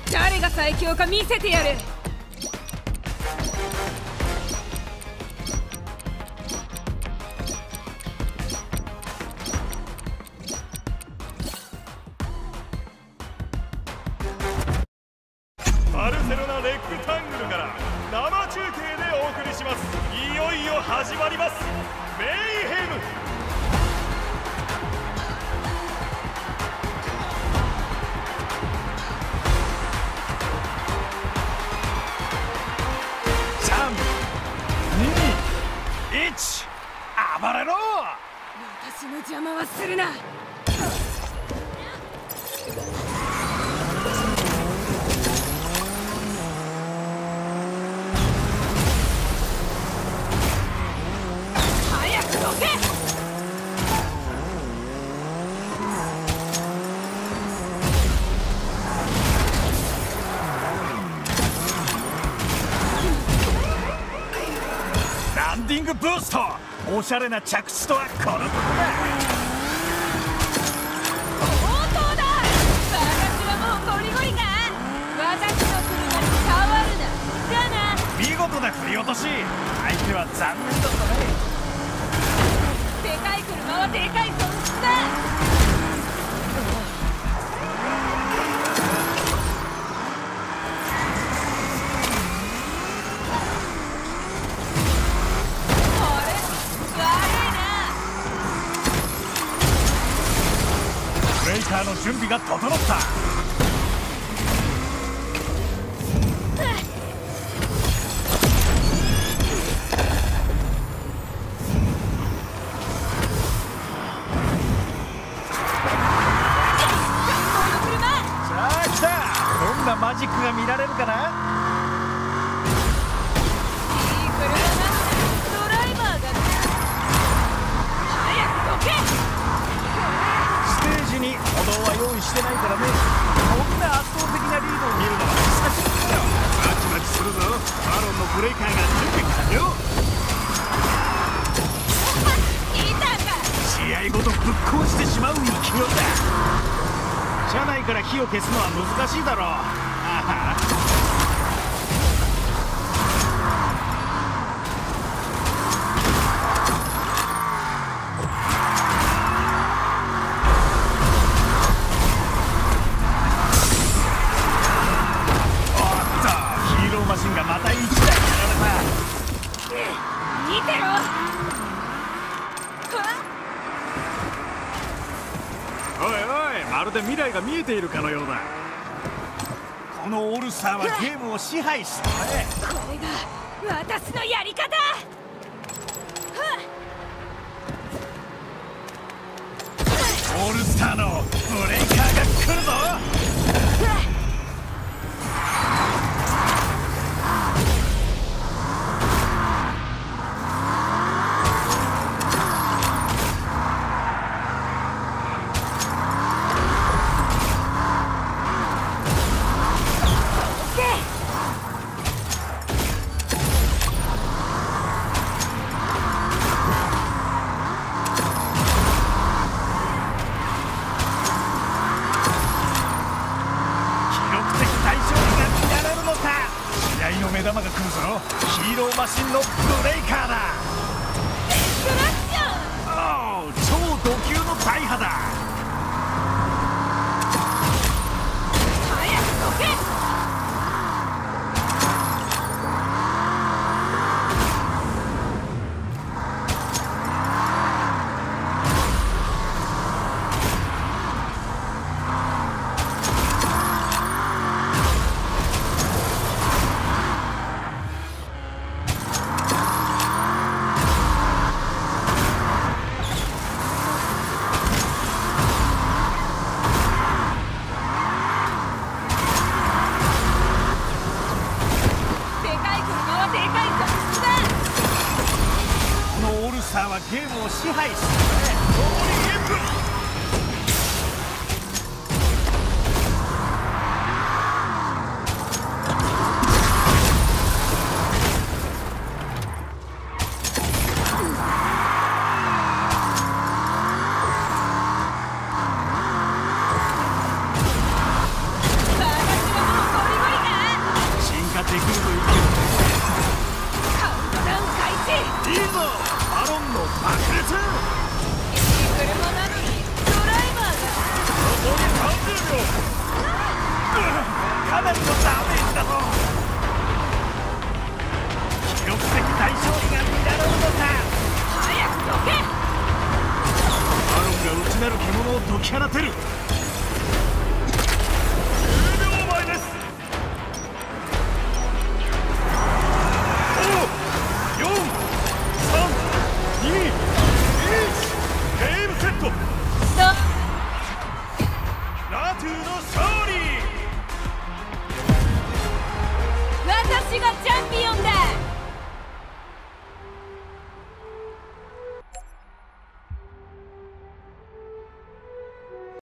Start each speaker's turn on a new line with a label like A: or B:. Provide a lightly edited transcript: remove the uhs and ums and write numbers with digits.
A: 誰が最強か見せてやる。
B: バルセロナレックタングルから生中継でお送りします。いよいよ始まります。メイヘム。3、2、1、暴れろ。
A: 私の邪魔はするな。
B: ランディングブースト。おしゃれな着地とはこのことだ。
A: 本当だ。私はもうゴリゴリか。私の車に変わるな。じゃあな。
B: 見事な振り落とし。相手は残念だったね。
A: でかい車はでかい損失だ。
B: ブレイカーの準備が整った。マジックが見られるかな。
A: いい車なのにドライバーが早くどけ。
B: ステージに歩道は用意してないからね。こんな圧倒的なリードを見るのは久しぶりだよ。マチマチするぞ。バロンのブレイカーが準備完了。
A: いたか。
B: 試合ごとぶっ壊してしまう勢いだ。車内から火を消すのは難しいだろう。ヒーローマシンがまた1台やられた。
A: 見てろ。
B: おいおい、まるで未来が見えているかのようだ。このオールスターはゲームを支配したね。
A: これが私のやり方。
B: オールスターのブレイカーが来るぞ。目玉が来るぞ。ヒーローマシンのブレイカーだ。
A: クラッション。
B: おお、超ド級の大破だ。
A: 早くどけ。
B: ゲームを支配したね。
A: 私はもうゴ
B: バロンの爆裂。
A: いい車なのにドライバーが。
B: 残り30秒。かなりのダメージだぞ。記録的大勝利が見られるのか。
A: 早くどけ。
B: バロンが内なる獣を解き放てる。10秒前です。5、4、3、2、1、ゲームセット。ラトゥーの勝利。
A: 私がチャンピオン。